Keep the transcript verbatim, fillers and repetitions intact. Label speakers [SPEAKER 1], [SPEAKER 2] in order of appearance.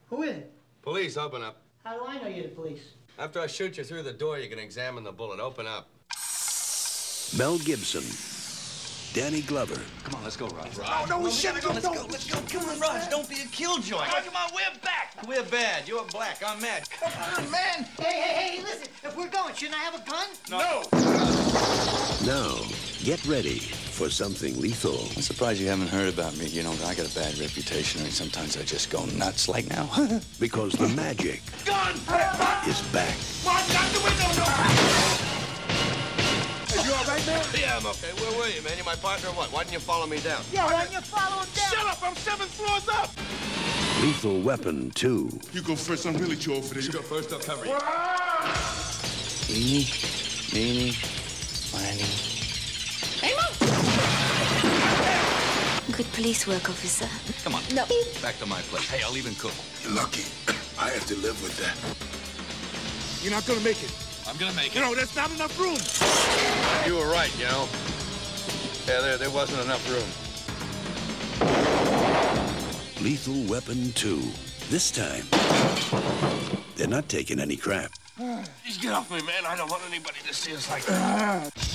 [SPEAKER 1] Who is it?
[SPEAKER 2] Police, open up.
[SPEAKER 1] How do I know you're the police?
[SPEAKER 2] After I shoot you through the door, you can examine the bullet. Open up.
[SPEAKER 3] Mel Gibson. Danny Glover.
[SPEAKER 4] Come on, let's go, Raj.
[SPEAKER 2] Raj.
[SPEAKER 4] No, we shouldn't go.
[SPEAKER 2] Let's go, let's go. Come on, Raj. Don't be a killjoy.
[SPEAKER 4] Oh, come on, we're back.
[SPEAKER 2] We're bad. You're black. I'm mad.
[SPEAKER 4] Come on, man.
[SPEAKER 1] Hey, hey, hey, listen. If we're going, shouldn't I have a gun?
[SPEAKER 4] No.
[SPEAKER 3] Now, get ready for something lethal.
[SPEAKER 5] I'm surprised you haven't heard about me. You know, I got a bad reputation. I mean, sometimes I just go nuts like now.
[SPEAKER 3] Because the magic
[SPEAKER 4] Gun!
[SPEAKER 3] is back.
[SPEAKER 4] Watch out the window!
[SPEAKER 2] Hey, you all right, man? Yeah, I'm okay. Where were you, man? You my partner or what? Why didn't you follow me down?
[SPEAKER 1] Yeah, why don't you follow him down?
[SPEAKER 4] Shut up! I'm seven floors up!
[SPEAKER 3] Lethal Weapon two.
[SPEAKER 6] You go first. I'm really too old for this.
[SPEAKER 2] You go first. I'll cover you.
[SPEAKER 5] Eeny, meeny, miny.
[SPEAKER 7] Good police work, officer.
[SPEAKER 5] Come on.
[SPEAKER 7] No.
[SPEAKER 5] Back to my place. Hey, I'll even cook.
[SPEAKER 6] You're lucky. I have to live with that.
[SPEAKER 4] You're not gonna make it.
[SPEAKER 5] I'm gonna make
[SPEAKER 4] You
[SPEAKER 5] it.
[SPEAKER 4] know, there's not enough room.
[SPEAKER 2] You were right, you know. Yeah, there, there wasn't enough room.
[SPEAKER 3] Lethal Weapon two. This time, they're not taking any crap.
[SPEAKER 4] Just get off me, man. I don't want anybody to see us like that.